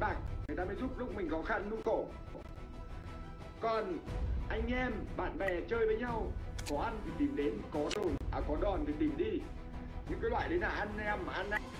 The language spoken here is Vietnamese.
bạc, người ta mới giúp lúc mình khó khăn, lúc khổ. Còn anh em, bạn bè chơi với nhau, có ăn thì tìm đến, có đòn thì tìm đi. Những cái loại đấy là anh em, ăn